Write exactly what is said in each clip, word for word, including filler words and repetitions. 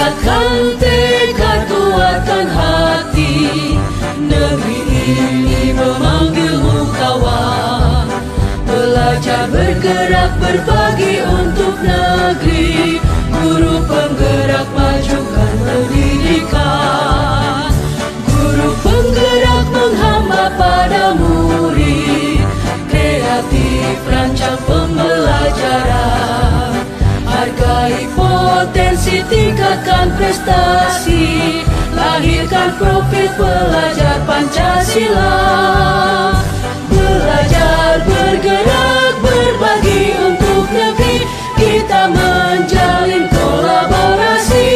Bulatkan tekad, kuatkan hati, negeri ini memanggilmu kawan. Belajar, bergerak, berbagi untuk negeri, guru penggerak majukan pendidikan. Guru penggerak menghamba pada murid, kreatif rancang pembelajaran. Hargai potensi, tingkatkan prestasi, lahirkan profil pelajar Pancasila. Belajar, bergerak, berbagi untuk negeri, kita menjalin kolaborasi.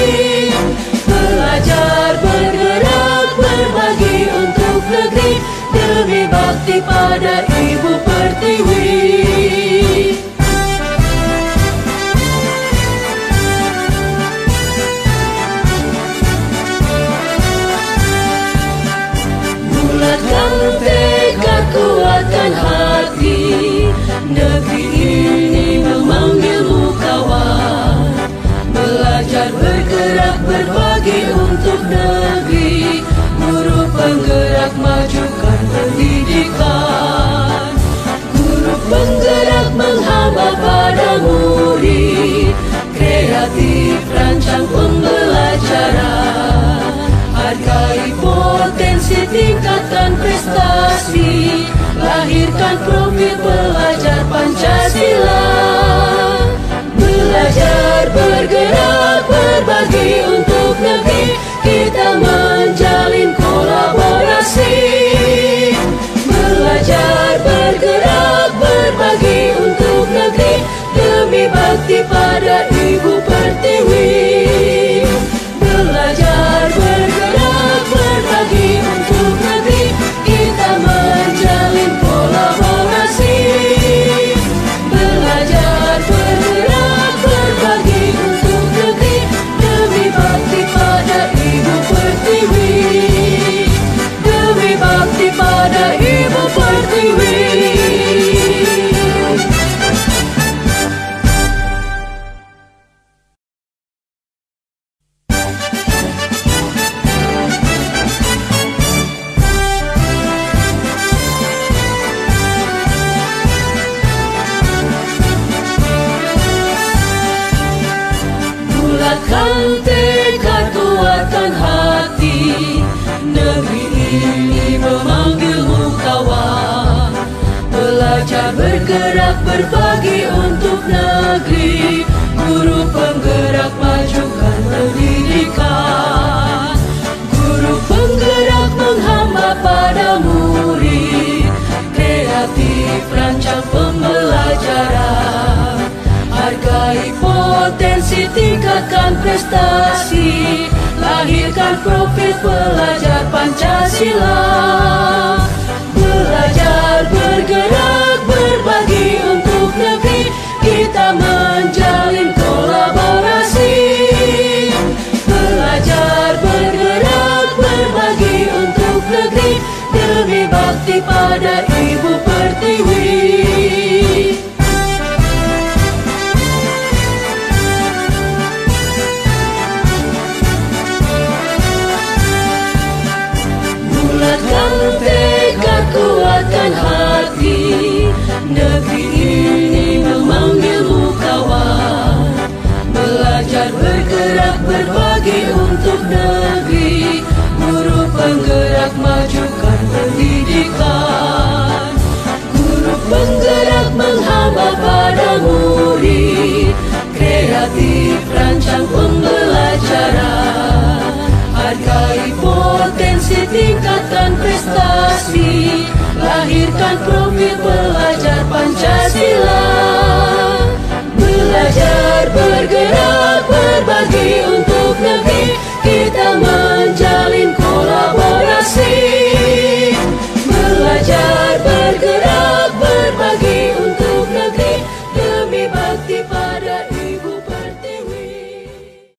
Belajar, bergerak, berbagi untuk negeri, demi bakti pada Ibu Pertiwi. Bulatkan tekad, kuatkan hati, negeri ini memanggilmu kawan. Belajar, bergerak, berbagi untuk negeri, guru penggerak majukan pendidikan. Guru penggerak menghamba pada murid, kreatif rancang pembelajaran. Hargai potensi, tingkatkan prestasi, lahirkan profil pelajar Pancasila. Belajar, bergerak, berbagi untuk negeri, kita menjalin kolaborasi. Belajar, bergerak, berbagi untuk negeri, demi bakti pada Ibu Pertiwi. Belajar, bergerak, berbagi untuk negeri, kita menjalin kolaborasi. Belajar, bergerak, berbagi untuk negeri, demi bakti pada Ibu Pertiwi. Demi bakti pada Ibu Pertiwi. Bulatkan tekad, kuatkan hati, negeri ini memanggilmu kawan. Belajar, bergerak, berbagi untuk negeri, guru penggerak majukan pendidikan. Guru penggerak menghamba pada murid, kreatif rancang pembelajaran. Hargai potensi, tingkatkan prestasi, lahirkan profil pelajar Pancasila. Belajar, bergerak, berbagi untuk negeri, kita menjalin kolaborasi. Belajar, bergerak, berbagi untuk negeri, demi bakti pada Ibu Pertiwi. Bulatkan tekad, kuatkan hati, negeri ini memanggilmu kawan. Belajar, bergerak, berbagi untuk negeri, guru penggerak majukan pendidikan. Guru penggerak menghamba pada murid, kreatif rancang pembelajaran. Hargai potensi, tingkatkan prestasi, lahirkan profil pelajar Pancasila. Belajar, bergerak, berbagi untuk negeri, kita menjalin kolaborasi. Belajar, bergerak, berbagi untuk negeri, demi bakti